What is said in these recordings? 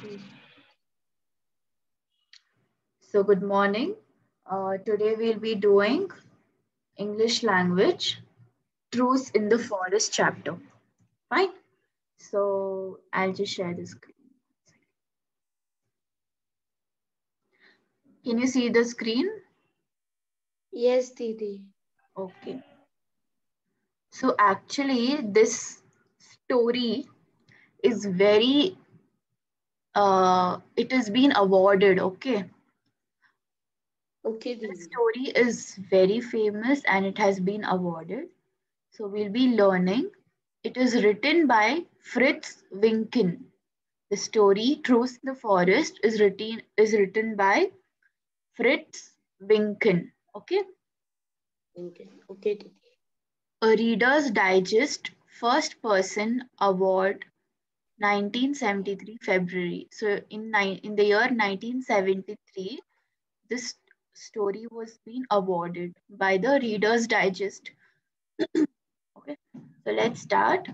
So good morning. Today we'll be doing English language, Truths in the Forest chapter. Fine. So I'll just share the screen. Can you see the screen? Yes, Didi. Okay. So actually this story is very it has been awarded, okay? Okay, This Didi. story is very famous and it has been awarded. So we'll be learning. It is written by Fritz Winken. The story Truth in the Forest is written by Fritz Winken. Okay. Okay, Didi. A Reader's Digest First Person Award 1973 February. So in the year 1973, this story was being awarded by the Reader's Digest. Okay. So let's start.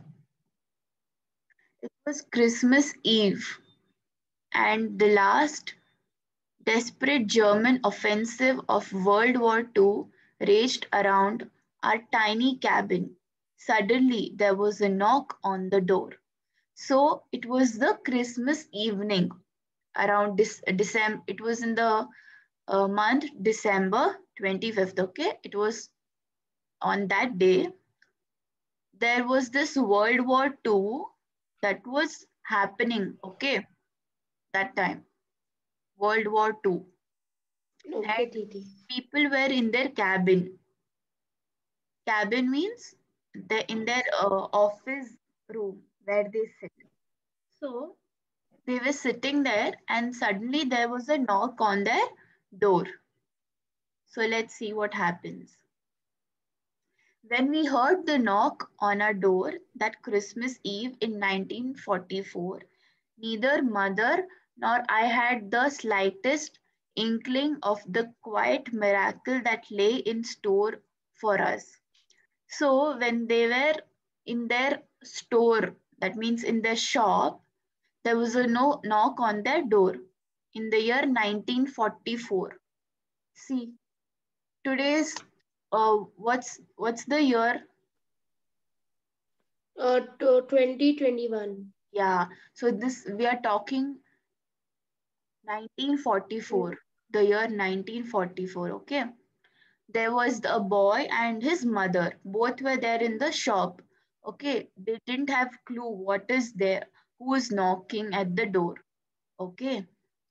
It was Christmas Eve and the last desperate German offensive of World War II raged around our tiny cabin. Suddenly, there was a knock on the door. So it was the Christmas evening around December. It was in the month December 25th. Okay, it was on that day. There was this World War II that was happening. Okay, that time World War II, Okay, and Didi. people were in their cabin. Cabin means they in their office room where they sit. So they were sitting there, and suddenly there was a knock on their door. So let's see what happens. When we heard the knock on our door that Christmas Eve in 1944, neither mother nor I had the slightest inkling of the quiet miracle that lay in store for us. So when they were in their store, that means in their shop, there was a no knock on their door in the year 1944. See, today's what's the year? 2021. Yeah, so this we are talking 1944, the year 1944. Okay, there was a boy and his mother. Both were there in the shop. Okay, they didn't have clue what is there, who is knocking at the door. Okay,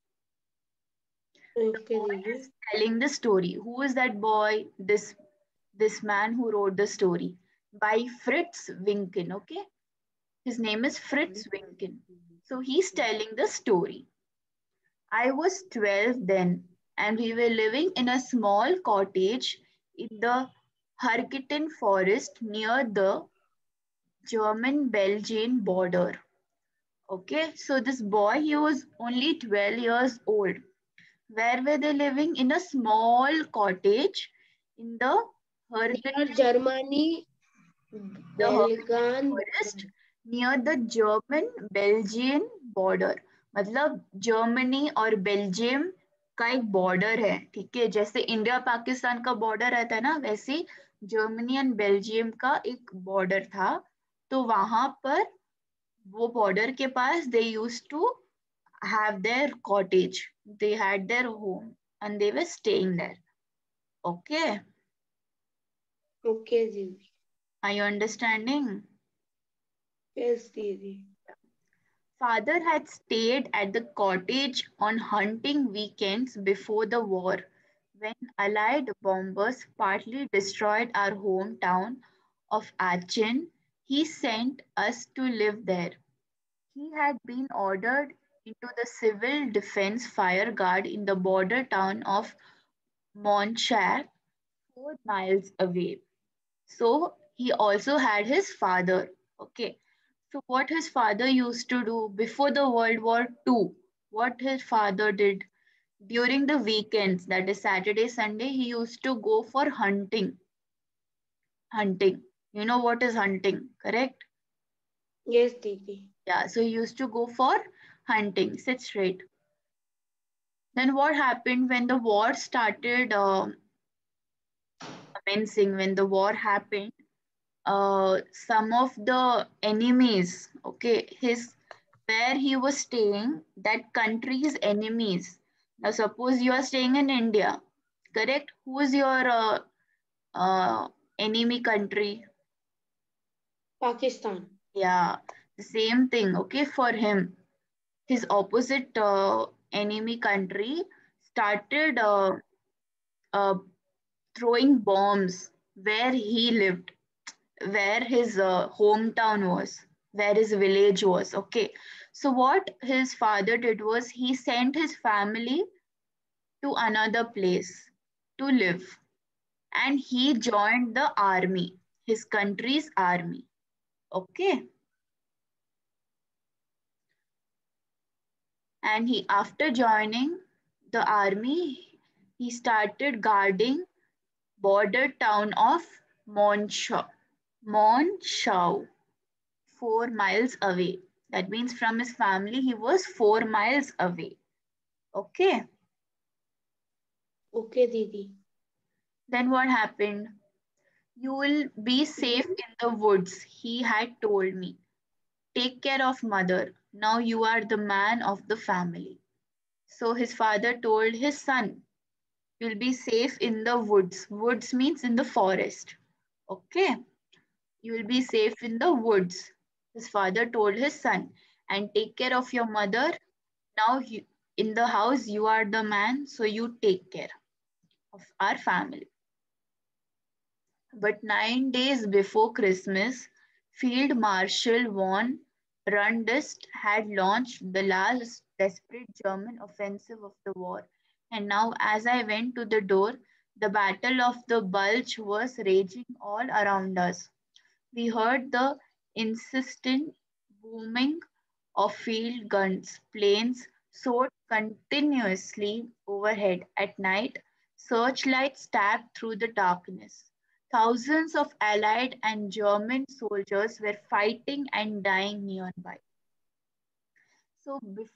the Okay, boy is Didi. telling the story. Who is that boy? This man who wrote the story by Fritz Winken. Okay, his name is Fritz Winken. So he's telling the story. I was 12 then, and we were living in a small cottage in the Harkitten forest near the German Belgian border. Okay, so this boy, he was only 12 years old. Where were they living? In a small cottage in the Near Harkitten, Germany, the Harkitten Belgan. forest near the German Belgian border. मतलब Germany और Belgium का एक border है, ठीक है, जैसे India Pakistan का border रहता है ना, वैसे जर्मनी एंड बेल्जियम का एक बॉर्डर था. तो वहां पर वो बॉर्डर के पास they use to have their cottage, they had their home and they were staying there. Okay, Okay, Didi. are you understanding? Yes, Didi. Father had stayed at the cottage on hunting weekends before the war, when Allied bombers partly destroyed our hometown of Aachen. He sent us to live there. He had been ordered into the Civil Defense Fire Guard in the border town of Monschach, 4 miles away. So he also had his father. Okay. So what his father used to do before the World War II, what his father did during the weekends, that is Saturday, Sunday, he used to go for hunting. Hunting. You know what is hunting, correct? Yes, Didi. Yeah. So he used to go for hunting. Sit straight. Then what happened when the war started commencing? When the war happened, some of the enemies, okay, his where he was staying, that country's enemies. Now, suppose you are staying in India, correct? Who is your uh, enemy country? Pakistan. Yeah, the same thing, okay, for him. His opposite enemy country started uh, throwing bombs where he lived, where his hometown was, where his village was. Okay. So, what his father did was he sent his family to another place to live, and he joined the army, his country's army. Okay. And he, after joining the army, he started guarding border town of Monshaw. Monshaw, 4 miles away. That means from his family, he was 4 miles away. Okay. Okay, Didi. Then what happened? You will be safe Mhm. in the woods, he had told me. Take care of mother. Now you are the man of the family. So his father told his son, you'll be safe in the woods. Woods means in the forest. Okay. You will be safe in the woods. His father told his son, and take care of your mother. Now you, in the house, you are the man, so you take care of our family. But 9 days before Christmas, Field Marshal von Rundstedt had launched the last desperate German offensive of the war. And now, as I went to the door, the Battle of the Bulge was raging all around us. We heard the insistent booming of field guns. Planes soared continuously overhead at night. Searchlights stabbed through the darkness. Thousands of Allied and German soldiers were fighting and dying nearby. So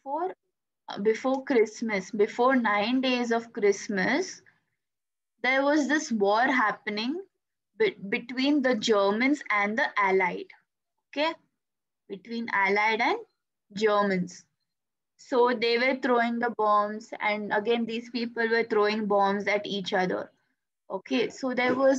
before Christmas, before 9 days of Christmas, there was this war happening between the Germans and the Allied. Okay, between Allied and Germans. So they were throwing the bombs, and again, these people were throwing bombs at each other. Okay, so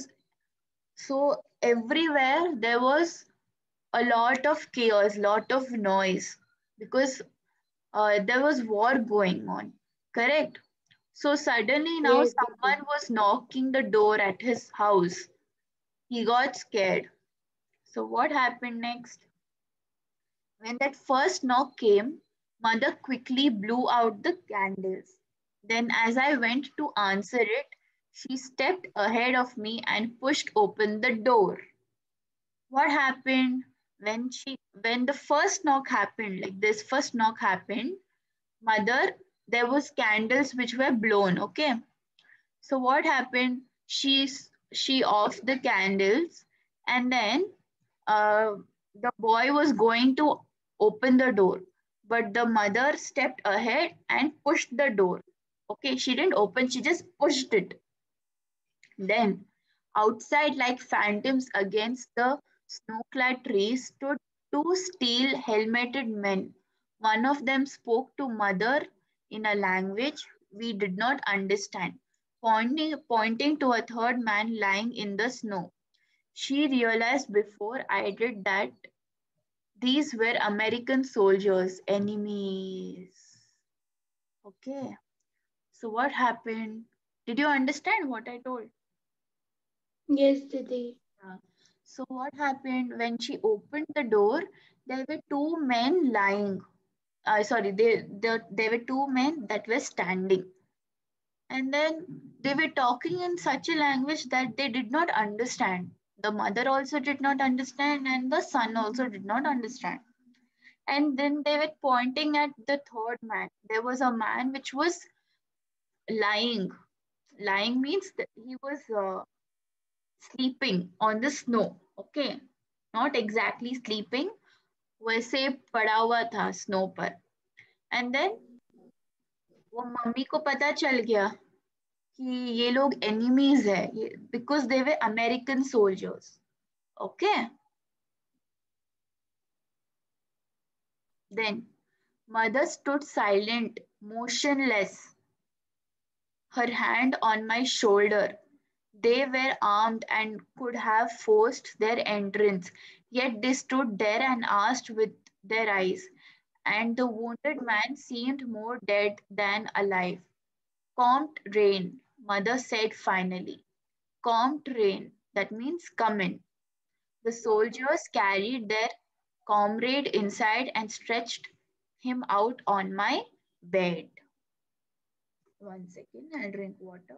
so everywhere there was a lot of chaos, lot of noise because there was war going on. Correct. So suddenly now Yes, Didi. someone was knocking the door at his house. He got scared. So what happened next? When that first knock came, mother quickly blew out the candles. Then, as I went to answer it, she stepped ahead of me and pushed open the door. What happened when the first knock happened, like this first knock happened, mother, there was candles which were blown, okay? So what happened? She off the candles, and then uh, the boy was going to open the door, but the mother stepped ahead and pushed the door. Okay, she didn't open, she just pushed it. Then, outside like phantoms against the snow-clad trees stood two steel helmeted men. One of them spoke to mother in a language we did not understand, pointing to a third man lying in the snow. She realized before I did that these were American soldiers, enemies. Okay, so what happened? Did you understand what I told? Yes, Didi. Yeah. So what happened when she opened the door? There were two men lying. Sorry, there were two men that were standing, and then they were talking in such a language that they did not understand. The mother also did not understand, and the son also did not understand. And then they were pointing at the third man. There was a man which was lying. Lying means that he was sleeping on the snow. Okay, not exactly sleeping, वैसे पड़ा हुआ था snow पर. And then वो mummy को पता चल गया कि ये लोग एनिमीज है, because they were American soldiers. Okay. Then mother stood silent, motionless, her hand on my shoulder. They were armed and could have forced their entrance, yet they stood there and asked with their eyes, and the wounded man seemed more dead than alive. Comte Rain, mother said finally. Comte Rain, that means come in. The soldiers carried their comrade inside and stretched him out on my bed. 1 second, I'll drink water.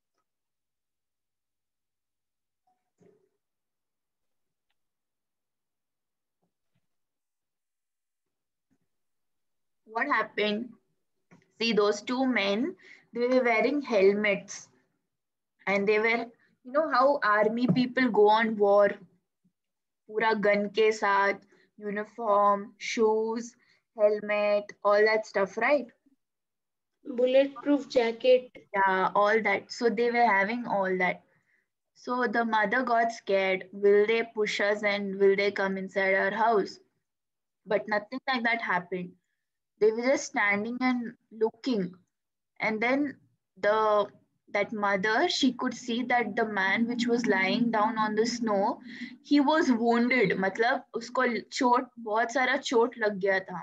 What happened? See, those two men, they were wearing helmets and they were, you know how army people go on war, पूरा gun के साथ, uniform, shoes, helmet, all that stuff, right? Bulletproof jacket. Yeah, all that. So they were having all that. So the mother got scared. Will they push us and will they come inside our house? But nothing like that happened. They were just standing and looking. And then the that mother, she could see that the man which was lying down on the snow, he was wounded. मतलब उसको चोट, बहुत सारा चोट लग गया था.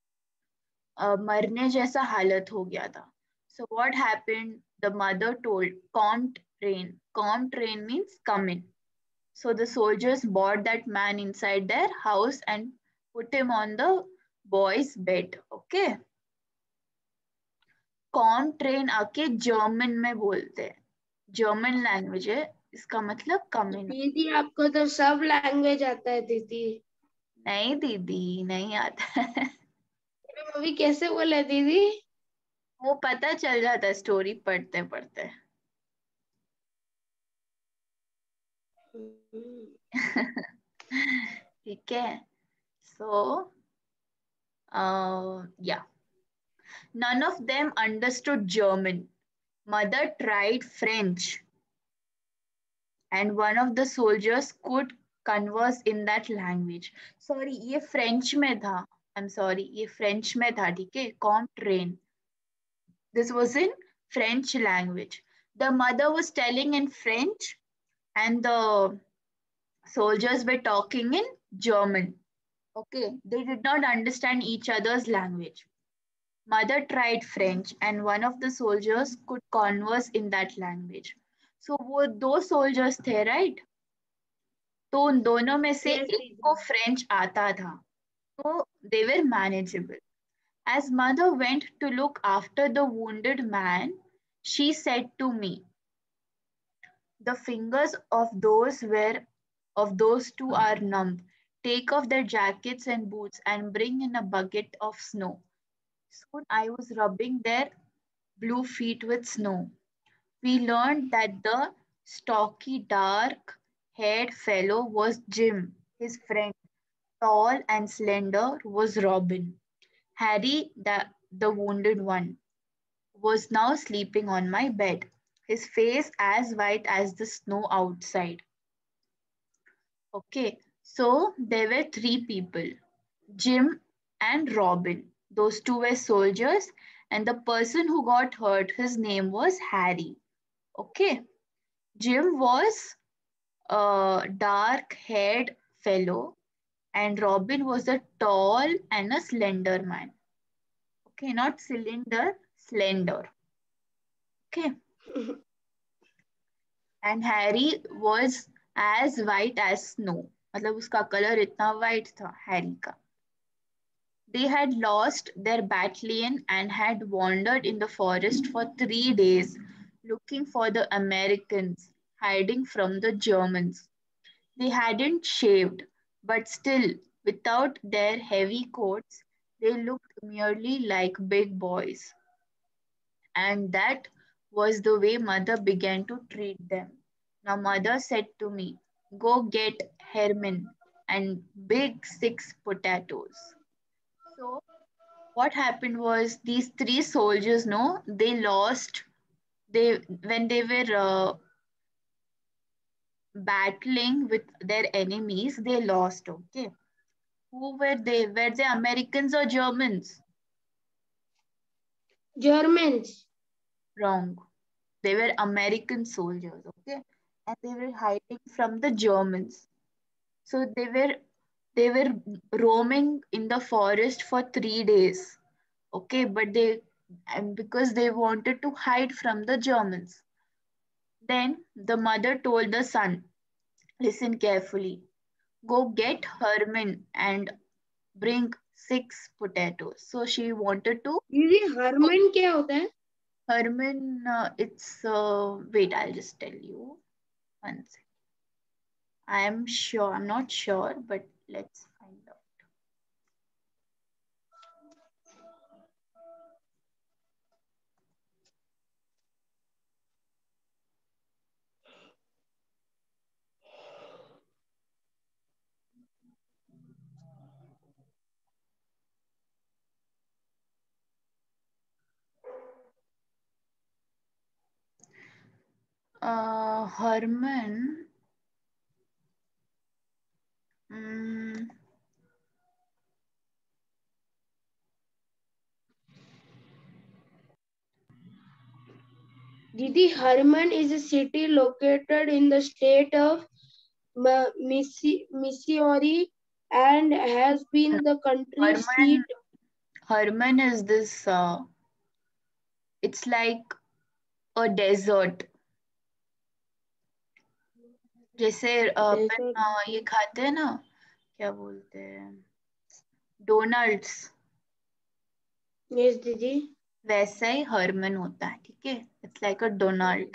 मरने जैसा हालत हो गया था. So what happened? The mother told, "Calm train." Calm train means come in. So the soldiers brought that man inside their house and put him on the boy's bed. Okay. कॉम ट्रेन आके जर्मन में बोलते हैं, German language है, इसका मतलब कम इन. दीदी आपको तो सब लैंग्वेज आता है दीदी. नहीं दीदी, नहीं आता है. मम्मी कैसे बोले दीदी? वो पता चल जाता है स्टोरी पढ़ते पढ़ते. ठीक है. सो या, none of them understood German. Mother tried French, and one of the soldiers could converse in that language. Sorry, ये French में था. I'm sorry, ये French में था, ठीक है? कॉम ट्रेन. This was in French language. The mother was telling in French, and the soldiers were talking in German. Okay, they did not understand each other's language. Mother tried French, and one of the soldiers could converse in that language. So वो दो soldiers थे, right? तो उन दोनों में से Yes, एक को दीदी. फ्रेंच आता था, तो they were manageable. As mother went to look after the wounded man, she said to me, "The fingers of those two are numb. Take off their jackets and boots and bring in a bucket of snow." Soon I was rubbing their blue feet with snow. We learned that the stocky, dark-haired fellow was Jim. His friend, tall and slender, was Robin. Harry, the wounded one, was now sleeping on my bed, his face as white as the snow outside. Okay, so there were three people, Jim and Robin. Those two were soldiers, and the person who got hurt, his name was Harry. Okay, Jim was a dark haired fellow, and Robin was a tall and a slender man. Okay, not cylinder, slender. Okay, and Harry was as white as snow. मतलब उसका colour इतना white था Harry का. They had lost their battalion and had wandered in the forest for 3 days, looking for the Americans, hiding from the Germans. They hadn't shaved, but still, without their heavy coats, they looked merely like big boys. And that was the way mother began to treat them. Now, mother said to me, "Go get Herman and big 6 potatoes." So, what happened was these three soldiers, no, they lost. They when they were battling with their enemies, they lost. Okay, who were they? Were they Americans or Germans? Germans. Wrong. They were American soldiers. Okay, and they were hiding from the Germans. So they were roaming in the forest for 3 days. Okay, but they, and because they wanted to hide from the Germans. Then the mother told the son, listen carefully, go get Herman and bring 6 potatoes. So she wanted to दीदी cook. Harman क्या होता है? Herman, it's, wait, I'll just tell you. One second. I'm not sure, but let's find out. Herman, mm, दीदी Harman is a city located in the state of Missouri and has been the country Herman, seat. Herman is this, it's like a desert. जैसे अपन Desert. ये खाते हैं ना, क्या बोलते हैं, Donald's, Yes, दीदी. वैसा ही हरमन होता है. ठीक है, it's like a Donald.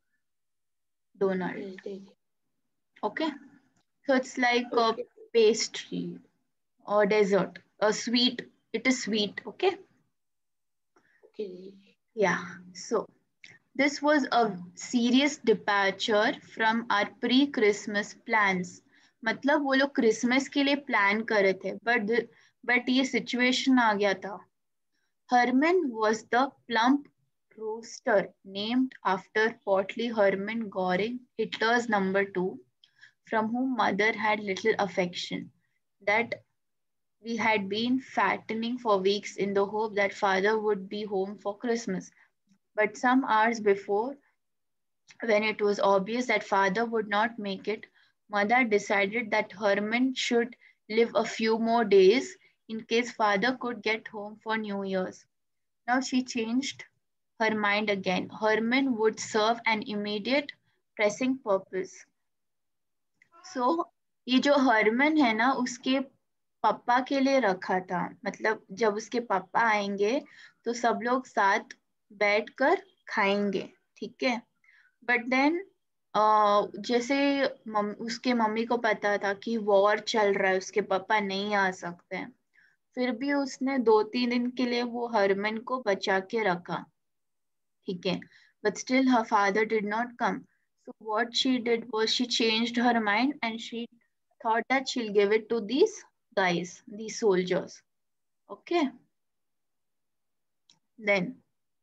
Yes, दीदी. Okay, so it's like a Okay. pastry or dessert, a sweet. It is sweet. Okay, Okay, दीदी. yeah. So this was a serious departure from our pre-Christmas plans. मतलब वो लोग Christmas के लिए plan कर रहे थे, बट ये सिचुएशन आ गया था. Herman was the plump roaster named after portly Hermann Göring, Hitler's number two, from whom mother had little affection, that we had been fattening for weeks in the hope that father would be home for Christmas. But some hours before, when it was obvious that father would not make it, mother decided that Herman should live a few more days in case father could get home for New Year's. Now she changed her mind again. Herman would serve an immediate pressing purpose. So ये जो हरमन है ना, उसके पापा के लिए रखा था. मतलब जब उसके पापा आएंगे तो सब लोग साथ बैठकर खाएंगे. ठीक है, बट देन जैसे उसके मम्मी को पता था कि वॉर चल रहा है, उसके पापा नहीं आ सकते हैं, फिर भी उसने 2-3 दिन के लिए वो हरमन को बचा के रखा. ठीक है, but still her father did not come. So what she did was she changed her mind and she thought that she'll give it to these guys, these soldiers. Okay. Then,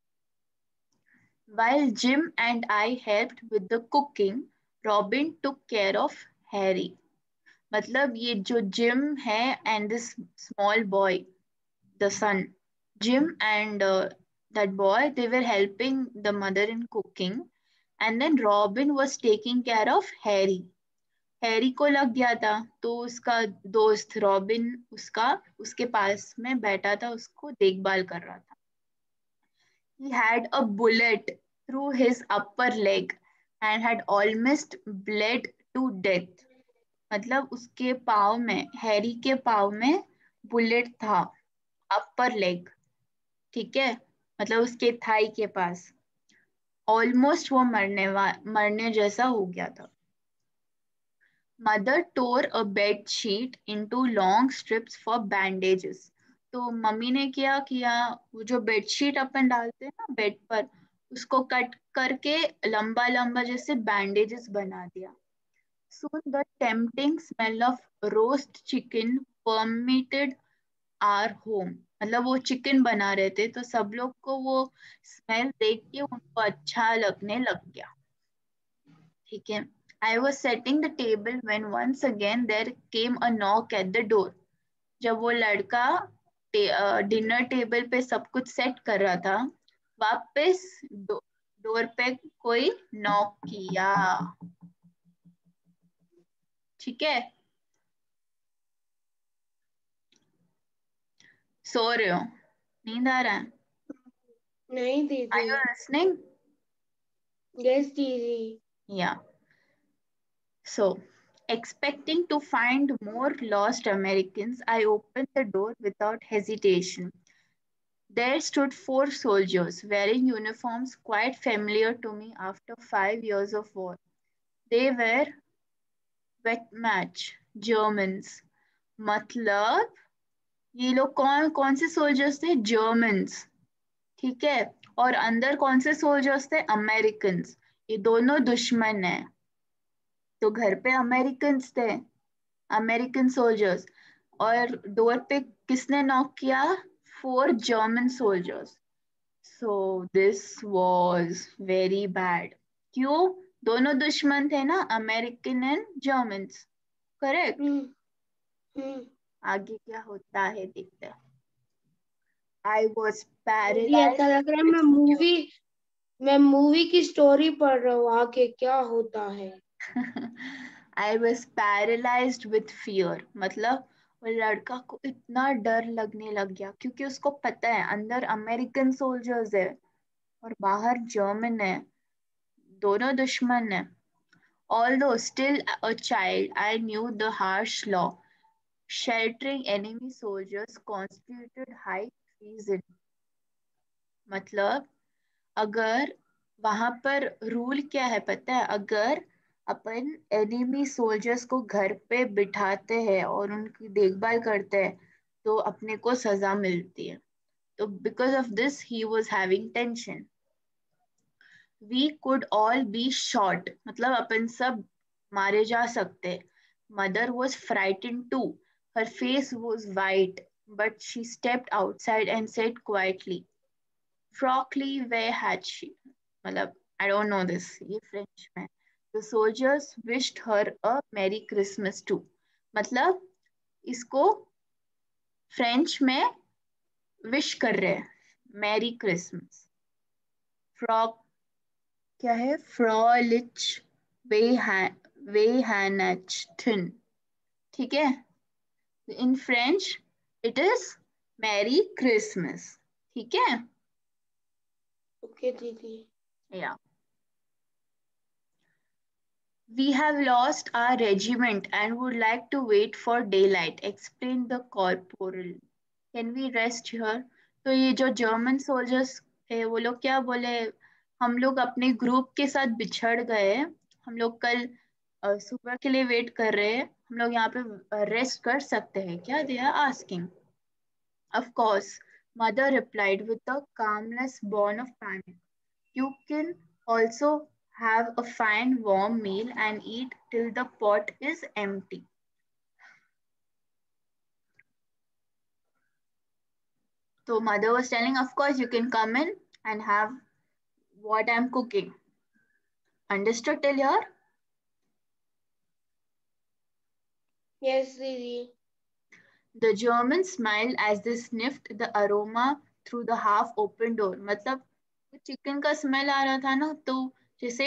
while Jim and I helped with the cooking, Robin took care of Harry. मतलब ये जो Jim है and this small boy, the son, Jim and that boy, they were helping the mother in cooking, and then Robin was taking care of Harry. Harry को लग गया था, तो उसका दोस्त रॉबिन उसके पास में बैठा था, उसको देखभाल कर रहा था. He had a bullet through his upper leg and had almost bled to death. मतलब उसके पाव में, हैरी के पाव में बुलेट था, अपर लेग. ठीक है, मतलब उसके थाई के पास. ऑलमोस्ट वो मरने जैसा हो गया था. Mother tore a bed sheet into long strips for bandages. तो मम्मी ने क्या किया, वो जो बेडशीट अपन डालते हैं ना बेड पर, उसको कट करके लंबा लंबा जैसे बैंडेजेस बना दिया. Soon the tempting smell of roast chicken permeated our home. मतलब वो चिकन बना रहे थे, तो सब लोग को वो स्मेल देख के उनको अच्छा लगने लग गया। ठीक है। I was setting the table when once again there came a knock at the door. जब वो लड़का डिनर टेबल पे सब कुछ सेट कर रहा था, वापस डोर पे कोई नॉक किया। ठीक है। सो रहे हो? नींद आ रहा है? नहीं आर दीदी। You listening? यस दीदी। या so, expecting to find more lost Americans, I opened the door without hesitation. There stood four soldiers wearing uniforms quite familiar to me after 5 years of war. They were Wehrmacht Germans. मतलब ये लोग कौन कौन से soldiers थे? Germans. ठीक है। और अंदर कौन से सोल्जर्स थे? अमेरिकन। ये दोनों दुश्मन है। तो घर पे अमेरिकन थे, अमेरिकन सोल्जर्स, और डोर पे किसने नॉक किया? Four German soldiers. So this was very bad. क्यों? दोनों दुश्मन थे ना, American and Germans. Correct. Hmm. Hmm. आगे क्या होता है देखते हैं। आई वॉज दीदी ऐसा पैरालाइज्ड लग रहा है विथ मैं मूवी की स्टोरी पढ़ रहा हूँ, आगे क्या होता है। I was paralysed with fear. मतलब वो लड़का को इतना डर लगने लग गया, क्योंकि उसको पता है अंदर अमेरिकन सोल्जर्स है और बाहर जर्मन है, दोनों दुश्मन है। Although still a child, I knew the harsh law. Sheltering enemy soldiers constituted high treason. मतलब अगर वहां पर रूल क्या है पता है? अगर अपन एनिमी सोल्जर्स को घर पे बिठाते हैं और उनकी देखभाल करते हैं, तो अपने को सजा मिलती है। तो because of this he was having tension. We could all be shot, मतलब अपन सब मारे जा सकते। Mother was frightened too. Her face was white, but she stepped outside and said quietly, फ्रॉकली वे हैड शी। मतलब आई डोंट नो दिस, ये फ्रेंच में। The soldiers wished her a merry Christmas too. मतलब इसको फ्रेंच में विश कर रहे हैं, मैरी क्रिसमस। फ्रॉक क्या है? फ्रॉलिच वेहानचथन। ठीक है। In French it is merry Christmas. ठीक है। ओके दीदी। या We have lost our regiment and would like to wait for daylight, explained the corporal. Can we rest here? तो ये जो जर्मन सोल्जर्स थे वो लोग क्या बोले? हम लोग अपने ग्रुप के साथ बिछड़ गए, हम लोग कल सुबह के लिए वेट कर रहे हैं, हम लोग यहाँ पे रेस्ट कर सकते हैं क्या? They are asking. Of course, mother replied with a calmness born of panic. You can also have a fine warm meal and eat till the pot is empty. So mother was telling, of course you can come in and have what I'm cooking. Understood till here? Yes दीदी। The Germans smiled as they sniffed the aroma through the half open door. मतलब chicken का smell आ रहा था ना, तो जैसे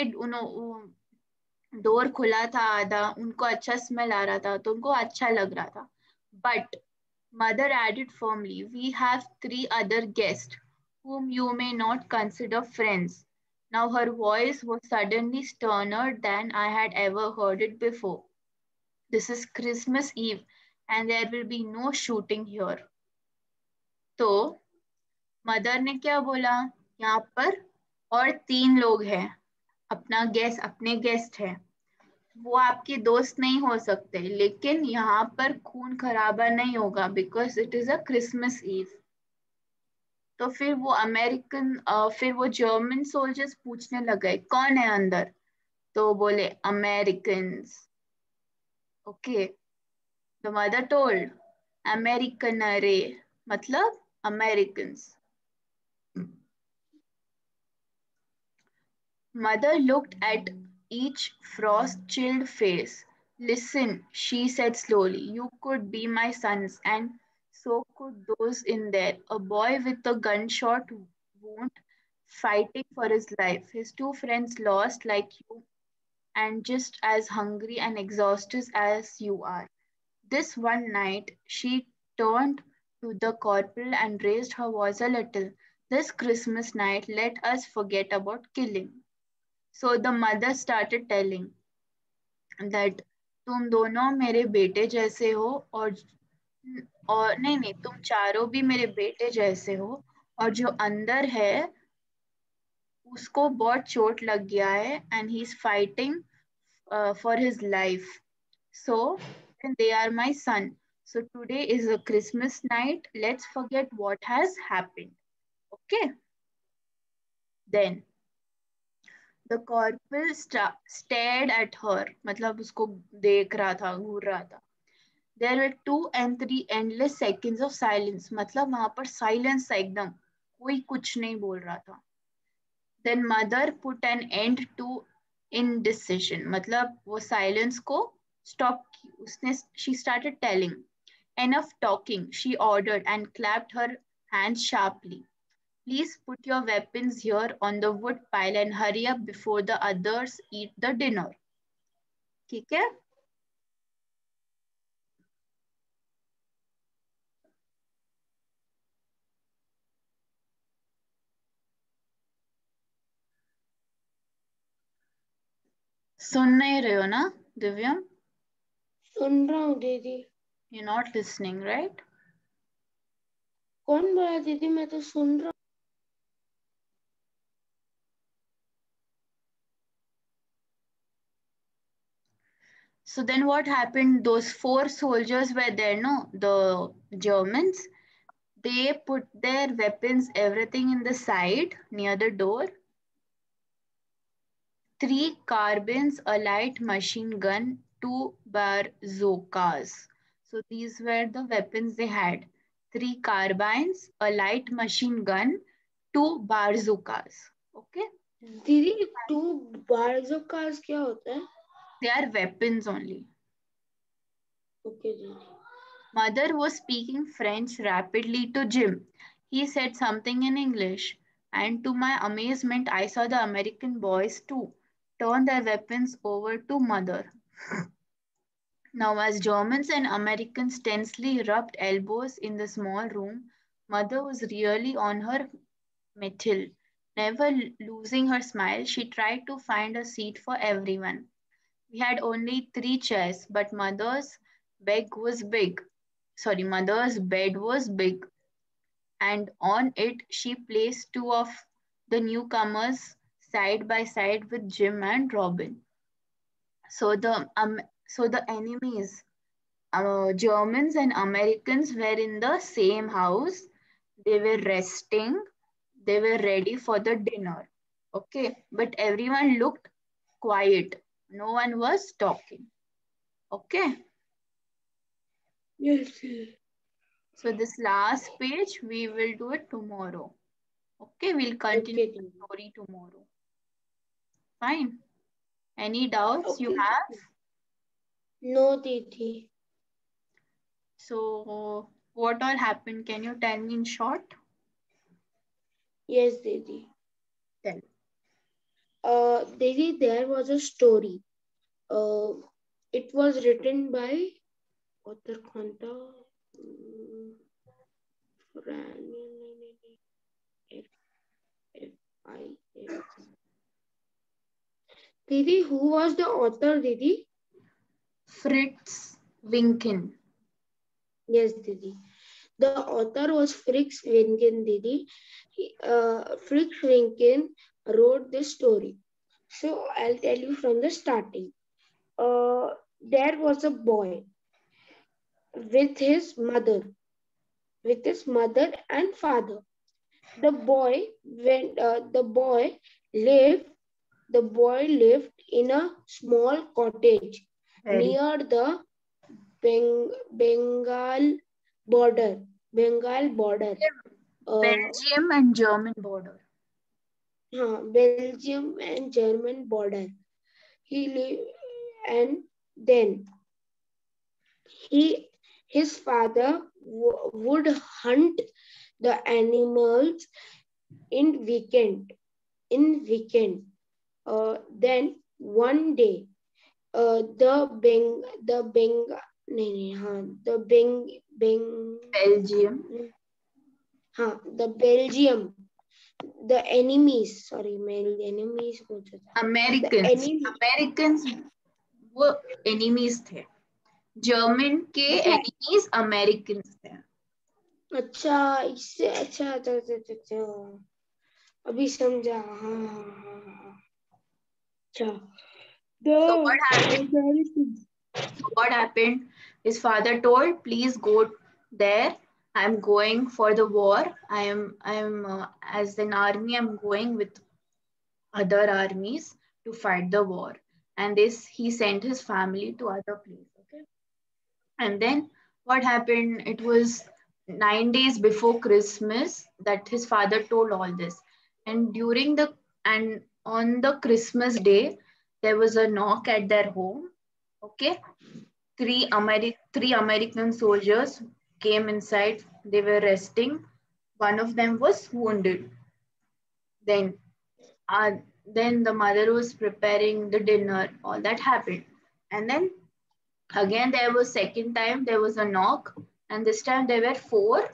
door खुला था आधा, उनको अच्छा स्मेल आ रहा था, तो उनको अच्छा लग रहा था। But mother added firmly, we have three other guests whom you may not consider friends. Now her voice was suddenly sterner than I had ever heard it before. This is Christmas Eve and there will be no shooting here. तो mother ने क्या बोला? यहाँ पर और तीन लोग हैं, अपने गेस्ट हैं। वो आपके दोस्त नहीं हो सकते, लेकिन यहाँ पर खून खराबा नहीं होगा, because it is a Christmas Eve. तो फिर वो जर्मन सोल्जर्स पूछने लगे कौन है अंदर, तो बोले American. Okay. The mother told, American अरे मतलब Americans. Mother looked at each frost-chilled face. Listen, she said slowly, you could be my sons, and so could those in there. A boy with a gunshot wound fighting for his life. His two friends lost like you and just as hungry and exhausted as you are. This one night she turned to the corporal and raised her voice a little. This Christmas night, let us forget about killing. So the mother started telling that तुम दोनों मेरे बेटे जैसे हो और नहीं नहीं तुम चारों भी मेरे बेटे जैसे हो और जो अंदर है उसको बहुत चोट लग गया है and he's fighting for his life. So they are my son. So today is a Christmas night. Let's forget what has happened. Okay. Then the corporal stared at her. मतलब उसको देख रहा था, घूर रहा था. There were 2 and 3 endless seconds of silence. मतलब वहां पर silence था एकदम. कोई कुछ नहीं बोल रहा था. Then mother put an end to indecision. मतलब वो silence को stop की. उसने she started telling. Enough talking, she ordered and clapped her hands sharply. Please put your weapons here on the wood pile and hurry up before the others eat the dinner. ठीक है? सुन नहीं रहे हो ना, दिव्यम? सुन रहा हूँ दीदी. You're not listening, right? कौन बोला दीदी? मैं तो सुन रहा हूँ. So then what happened? Those 4 soldiers were there, no? The Germans. They put their weapons, everything in the side near the door. 3 carbines, a light machine gun, 2 bazookas. So these were the weapons they had. 3 carbines, a light machine gun, 2 bazookas. Okay? दीदी 2 bazookas क्या होता है? They are weapons only. Okay दीदी. Mother was speaking French rapidly to Jim. He said something in English, and to my amazement, I saw the American boys too turn their weapons over to Mother. Now, as Germans and Americans tensely rubbed elbows in the small room, Mother was really on her mettle. Never losing her smile, she tried to find a seat for everyone. We had only 3 chairs, but Mother's bed was big, and on it she placed 2 of the newcomers side by side with Jim and Robin. So the enemies, Germans and Americans, were in the same house. They were resting. They were ready for the dinner. Okay, but everyone looked quiet. No one was talking. Okay. Yes. So this last page, we will do it tomorrow. Okay, we'll continue Okay the दीदी. story tomorrow. Fine. Any doubts you Okay. have? No दीदी. So what all happened? Can you tell me in short? Yes दीदी. Tell. Didi, there was a story. It was written by author Khanta. Didi, who was the author, Didi? Fritz Winken. Yes, Didi. The author was Fritz Winken, Didi. Fritz Winken wrote this story. So I'll tell you from the starting. There was a boy with his mother and father. The boy lived in a small cottage Very near the Bengal border. Belgium and German border. Belgium and German border. He lived, and then he his father would hunt the animals in weekend. Then one day, the Beng नहीं नहीं हाँ the Belgium. हाँ the Belgium, the enemies, sorry enemies बोलता था, Americans वो enemies थे. German के enemies Americans थे. अच्छा इससे अच्छा अच्छा अभी समझा हाँ अच्छा So what happened? His father told, "Please go there. I'm going for the war. I am as an army. I'm going with other armies to fight the war." And this he sent his family to other place. Okay. And then what happened? It was 9 days before Christmas that his father told all this. And and on the Christmas day, there was a knock at their home. Okay. Three American soldiers came inside. They were resting. One of them was wounded. Then, uh, then the mother was preparing the dinner. All that happened, and then again there was second time there was a knock, and this time there were four.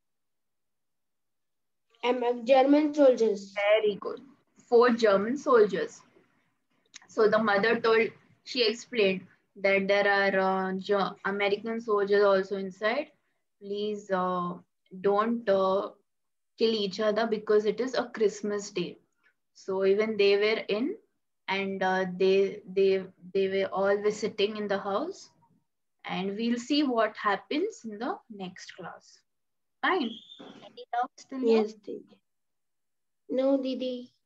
German soldiers. Very good. Four German soldiers. So the mother told, she explained that there are American soldiers also inside. Please don't kill each other because it is a Christmas day. So even they were in, and they were all visiting in the house, and we'll see what happens in the next class. Fine. Any doubts till here? Yes, Didi. No, Didi.